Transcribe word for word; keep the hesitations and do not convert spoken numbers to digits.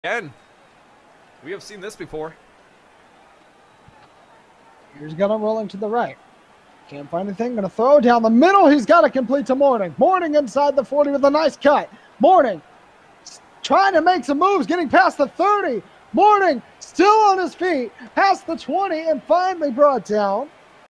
Again, we have seen this before. Here's Gunnar rolling to the right. Can't find anything. Going to throw down the middle. He's got to complete to Morning. Morning inside the forty with a nice cut. Morning trying to make some moves, getting past the thirty. Morning still on his feet, past the twenty, and finally brought down